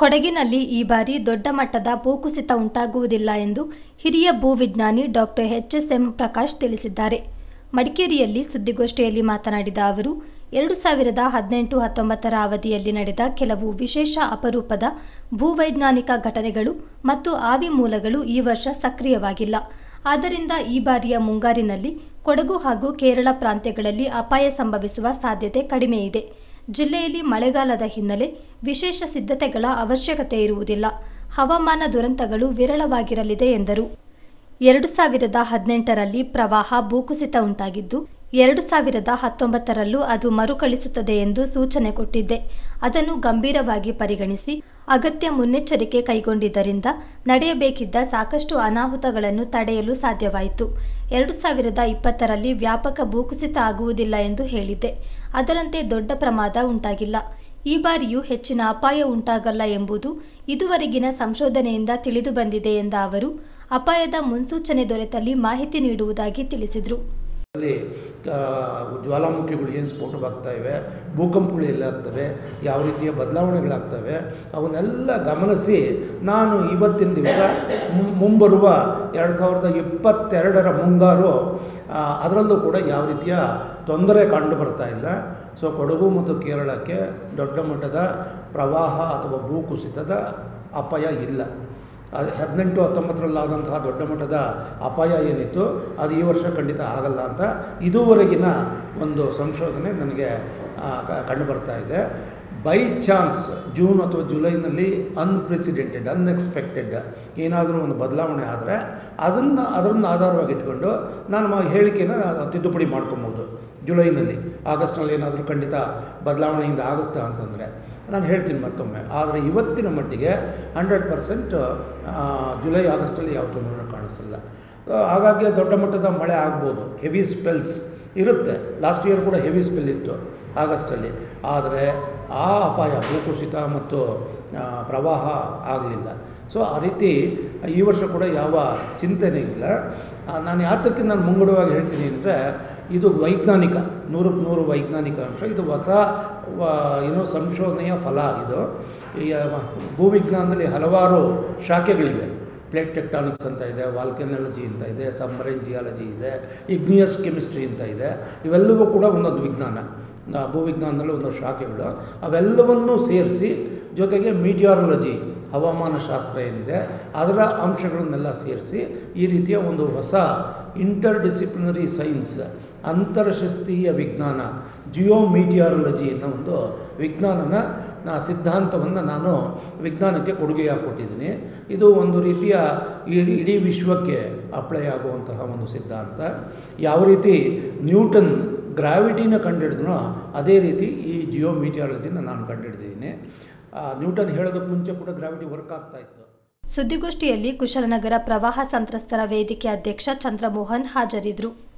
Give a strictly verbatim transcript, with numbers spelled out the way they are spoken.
ಕೊಡಗಿನಲ್ಲಿ ಈ ಬಾರಿ ದೊಡ್ಡ ಮಟ್ಟದ ಭೂಕುಸಿತ ಉಂಟಾಗುವುದಿಲ್ಲ ಎಂದು ಹಿರಿಯ ಭೂವಿಜ್ಞಾನಿ doctor H S M Prakash ತಿಳಿಸಿದ್ದಾರೆ. ಮಡಿಕೇರಿಯಲ್ಲಿ ಸುದ್ದಿಗೋಷ್ಠಿಯಲ್ಲಿ ಮಾತನಾಡಿದ ಅವರು, ಎರಡು ಸಾವಿರದ ಹದಿನೆಂಟು ಹತ್ತೊಂಬತ್ತರ ಅವಧಿಯಲ್ಲಿ ನಡೆದ ಕೆಲವು ವಿಶೇಷ ಅಪರೂಪದ ಭೂವೈಜ್ಞಾನಿಕ ಘಟನೆಗಳು ಮತ್ತು ಆವಿ ಮೂಲಗಳು ಈ ವರ್ಷ ಸಕ್ರಿಯವಾಗಿಲ್ಲ. ಆದ್ದರಿಂದ ಈ ಬಾರಿಯ ಮುಂಗಾರಿನಲ್ಲಿ ಕೊಡಗು ಹಾಗೂ ಕೇರಳ ಪ್ರಾಂತ್ಯಗಳಲ್ಲಿ ಅಪಾಯ ಸಂಭವಿಸುವ ಸಾಧ್ಯತೆ ಕಡಿಮೆ ಇದೆ. ಜಿಲ್ಲೆಯಲ್ಲಿ ಮಳೆಗಾಲದ ಹಿನ್ನೆಲೆ ವಿಶೇಷ ಸಿದ್ಧತೆಗಳ ಅವಶ್ಯಕತೆ ಇರುವುದಿಲ್ಲ. ಹವಾಮಾನ ದುರಂತಗಳು ವಿರಳವಾಗಿರಲಿದೆ ಎಂದರು. ಎರಡು ಸಾವಿರದ ಹದಿನೆಂಟರಲ್ಲಿ ಪ್ರವಾಹ ಭೂಕುಸಿತ ಉಂಟಾಗಿದ್ದು, ಎರಡು ಸಾವಿರದ ಹತ್ತೊಂಬತ್ತರಲ್ಲೂ ಅದು ಮರುಕಳಿಸುತ್ತದೆ ಎಂದು ಸೂಚನೆ ಕೊಟ್ಟಿದ್ದೆ. ಅದನ್ನು ಗಂಭೀರವಾಗಿ ಪರಿಗಣಿಸಿ ಅಗತ್ಯ ಮುನ್ನೆಚ್ಚರಿಕೆ ಕೈಗೊಂಡಿದ್ದರಿಂದ ನಡೆಯಬೇಕಿದ್ದ ಸಾಕಷ್ಟು ಅನಾಹುತಗಳನ್ನು ತಡೆಯಲು ಸಾಧ್ಯವಾಯಿತು. ಎರಡು ಸಾವಿರದ ಇಪ್ಪತ್ತರಲ್ಲಿ ವ್ಯಾಪಕ ಭೂಕುಸಿತ ಆಗುವುದಿಲ್ಲ ಎಂದು ಹೇಳಿದ್ದೆ. ಅದರಂತೆ ದೊಡ್ಡ ಪ್ರಮಾದ ಉಂಟಾಗಿಲ್ಲ. ಈ ಬಾರಿಯೂ ಹೆಚ್ಚಿನ ಅಪಾಯ ಉಂಟಾಗಲ್ಲ ಎಂಬುದು ಇದುವರೆಗಿನ ಸಂಶೋಧನೆಯಿಂದ ತಿಳಿದು ಬಂದಿದೆ ಎಂದ ಅವರು, ಅಪಾಯದ ಮುನ್ಸೂಚನೆ ದೊರೆತಲ್ಲಿ ಮಾಹಿತಿ ನೀಡುವುದಾಗಿ ತಿಳಿಸಿದರು. ಜ್ವಾಲಾಮುಖಿಗಳು ಏನು ಸ್ಫೋಟವಾಗ್ತಾ ಇವೆ, ಭೂಕಂಪಗಳು ಎಲ್ಲಾಗ್ತವೆ, ಯಾವ ರೀತಿಯ ಬದಲಾವಣೆಗಳಾಗ್ತವೆ, ಅವನ್ನೆಲ್ಲ ಗಮನಿಸಿ ನಾನು ಇವತ್ತಿನ ದಿವಸ ಮುಂಬರುವ ಎರಡು ಸಾವಿರದ ಇಪ್ಪತ್ತೆರಡರ ಮುಂಗಾರು ಅದರಲ್ಲೂ ಕೂಡ ಯಾವ ರೀತಿಯ ತೊಂದರೆ ಕಂಡು ಬರ್ತಾ ಇಲ್ಲ. ಸೊ ಕೊಡಗು ಮತ್ತು ಕೇರಳಕ್ಕೆ ದೊಡ್ಡ ಮಟ್ಟದ ಪ್ರವಾಹ ಅಥವಾ ಭೂಕುಸಿತದ ಅಪಾಯ ಇಲ್ಲ. ಅದು ಹದಿನೆಂಟು ಹತ್ತೊಂಬತ್ತರಲ್ಲಾದಂತಹ ದೊಡ್ಡ ಮಟ್ಟದ ಅಪಾಯ ಏನಿತ್ತು ಅದು ಈ ವರ್ಷ ಖಂಡಿತ ಆಗಲ್ಲ ಅಂತ ಇದುವರೆಗಿನ ಒಂದು ಸಂಶೋಧನೆ ನನಗೆ ಕಂಡು ಬರ್ತಾ ಇದೆ. ಬೈ ಚಾನ್ಸ್ ಜೂನ್ ಅಥವಾ ಜುಲೈನಲ್ಲಿ ಅನ್ಪ್ರೆಸಿಡೆಂಟೆಡ್ ಅನ್ಎಕ್ಸ್ಪೆಕ್ಟೆಡ್ ಏನಾದರೂ ಒಂದು ಬದಲಾವಣೆ ಆದರೆ ಅದನ್ನು ಅದನ್ನು ಆಧಾರವಾಗಿ ಇಟ್ಕೊಂಡು ನಾನು ಹೇಳಿಕೆನ ತಿದ್ದುಪಡಿ ಮಾಡ್ಕೊಬೋದು. ಜುಲೈನಲ್ಲಿ ಆಗಸ್ಟ್ನಲ್ಲಿ ಏನಾದರೂ ಖಂಡಿತ ಬದಲಾವಣೆಯಿಂದ ಆಗುತ್ತಾ ಅಂತಂದರೆ ನಾನು ಹೇಳ್ತೀನಿ ಮತ್ತೊಮ್ಮೆ. ಆದರೆ ಇವತ್ತಿನ ಮಟ್ಟಿಗೆ ಹಂಡ್ರೆಡ್ ಪರ್ಸೆಂಟ್ ಜುಲೈ ಆಗಸ್ಟಲ್ಲಿ ಯಾವ ತೊಂದರೆ ಕಾಣಿಸಲ್ಲ. ಹಾಗಾಗಿ ದೊಡ್ಡ ಮಟ್ಟದ ಮಳೆ ಆಗ್ಬೋದು, ಹೆವಿ ಸ್ಪೆಲ್ಸ್ ಇರುತ್ತೆ. ಲಾಸ್ಟ್ ಇಯರ್ ಕೂಡ ಹೆವಿ ಸ್ಪೆಲ್ ಇತ್ತು ಆಗಸ್ಟಲ್ಲಿ. ಆದರೆ ಆ ಅಪಾಯ ಭೂಕುಸಿತ ಮತ್ತು ಪ್ರವಾಹ ಆಗಲಿಲ್ಲ. ಸೊ ಆ ರೀತಿ ಈ ವರ್ಷ ಕೂಡ ಯಾವ ಚಿಂತನೆ ಇಲ್ಲ. ನಾನು ಯಾತಕ್ಕೆ ನಾನು ಮುಂಗಡವಾಗಿ ಹೇಳ್ತೀನಿ ಅಂದರೆ, ಇದು ವೈಜ್ಞಾನಿಕ, ನೂರಕ್ಕೆ ನೂರು ವೈಜ್ಞಾನಿಕ ಅಂಶ. ಇದು ಹೊಸ ಏನೋ ಸಂಶೋಧನೆಯ ಫಲ. ಇದು ಈ ಭೂವಿಜ್ಞಾನದಲ್ಲಿ ಹಲವಾರು ಶಾಖೆಗಳಿವೆ. ಪ್ಲೇಟ್ ಟೆಕ್ಟಾನಿಕ್ಸ್ ಅಂತ ಇದೆ, ವಾಲ್ಕನಾಲಜಿ ಅಂತ ಇದೆ, ಸಬ್ಮರೈನ್ ಜಿಯಾಲಜಿ ಇದೆ, ಇಗ್ನಿಯಸ್ ಕೆಮಿಸ್ಟ್ರಿ ಅಂತ ಇದೆ. ಇವೆಲ್ಲವೂ ಕೂಡ ಒಂದೊಂದು ವಿಜ್ಞಾನ, ಭೂವಿಜ್ಞಾನದಲ್ಲಿ ಒಂದೊಂದು ಶಾಖೆಗಳು. ಅವೆಲ್ಲವನ್ನೂ ಸೇರಿಸಿ ಜೊತೆಗೆ ಮೀಟಿಯಾರಲಜಿ, ಹವಾಮಾನ ಶಾಸ್ತ್ರ ಏನಿದೆ ಅದರ ಅಂಶಗಳನ್ನೆಲ್ಲ ಸೇರಿಸಿ ಈ ರೀತಿಯ ಒಂದು ಹೊಸ ಇಂಟರ್ ಡಿಸಿಪ್ಲಿನರಿ ಸೈನ್ಸ್, ಅಂತರಶಾಸ್ತ್ರೀಯ ವಿಜ್ಞಾನ, ಜಿಯೋ ಮೀಟಿಯಾರಲಜಿ ಅನ್ನೋ ಒಂದು ವಿಜ್ಞಾನನ ನಾ ಸಿದ್ಧಾಂತವನ್ನು ನಾನು ವಿಜ್ಞಾನಕ್ಕೆ ಕೊಡುಗೆಯಾಗಿ ಕೊಟ್ಟಿದ್ದೀನಿ. ಇದು ಒಂದು ರೀತಿಯ ಇಡೀ ವಿಶ್ವಕ್ಕೆ ಅಪ್ಲೈ ಆಗುವಂತಹ ಒಂದು ಸಿದ್ಧಾಂತ. ಯಾವ ರೀತಿ ನ್ಯೂಟನ್ ಗ್ರಾವಿಟಿನ ಕಂಡುಹಿಡಿದ್ನೋ ಅದೇ ರೀತಿ ಈ ಜಿಯೋ ಮೀಟಿಯಾರಲಜಿನ ನಾನು ಕಂಡುಹಿಡಿದಿದ್ದೀನಿ. ನ್ಯೂಟನ್ ಹೇಳೋದಕ್ಕೆ ಮುಂಚೆ ಕೂಡ ಗ್ರಾವಿಟಿ ವರ್ಕ್ ಆಗ್ತಾ ಇತ್ತು. ಸುದ್ದಿಗೋಷ್ಠಿಯಲ್ಲಿ ಕುಶಲನಗರ ಪ್ರವಾಹ ಸಂತ್ರಸ್ತರ ವೇದಿಕೆ ಅಧ್ಯಕ್ಷ ಚಂದ್ರಮೋಹನ್ ಹಾಜರಿದ್ದರು.